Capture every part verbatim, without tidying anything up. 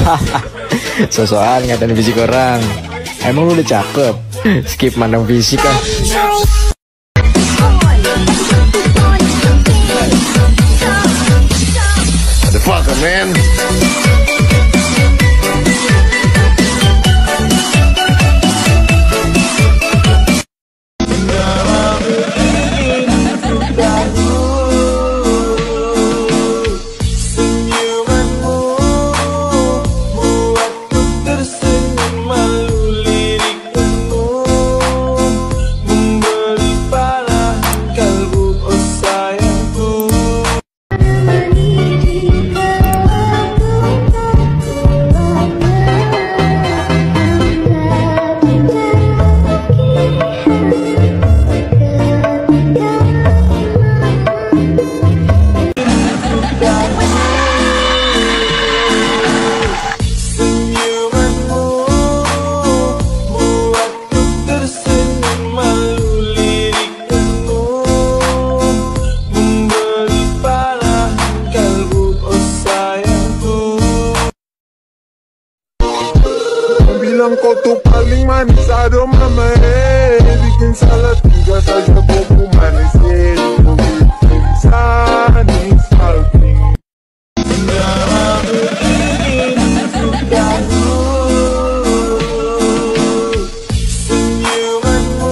Sosokan ngatain fisik orang. Emang lu udah cakep? Skip mandang fisik kan. What the fuck, man? Bilang kau tuh paling manis, aduh mama eh. Bikin salah tiga saja kau manis eh. Kau bisa nih salting. Senyumanmu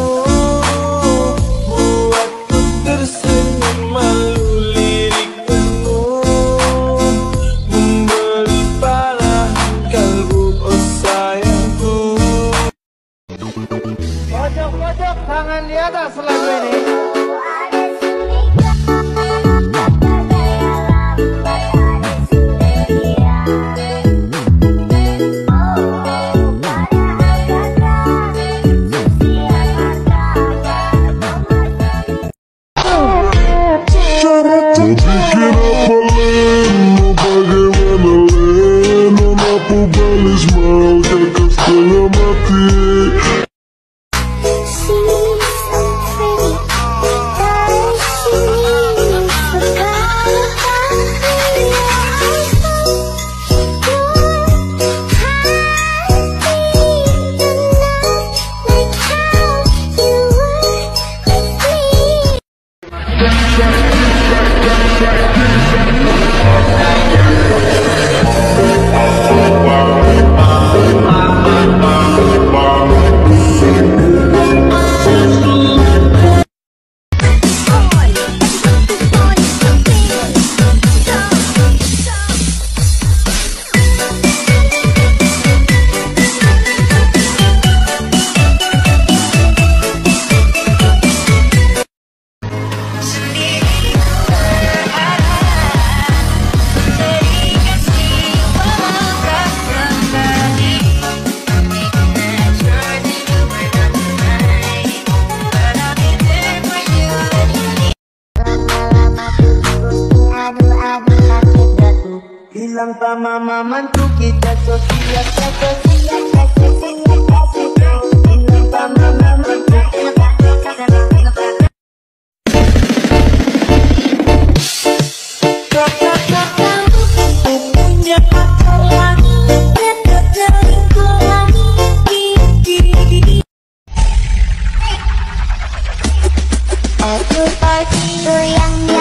buatku tersenyum, malu lirik penuh, membeli parah kalbu oh sayangku. Pojok-pojok tangan di atas lagu ini. Bilang sama mamantu kita sosial, sosial, sosial, sosial. Bilang sama mamantu Aku pasti goyang.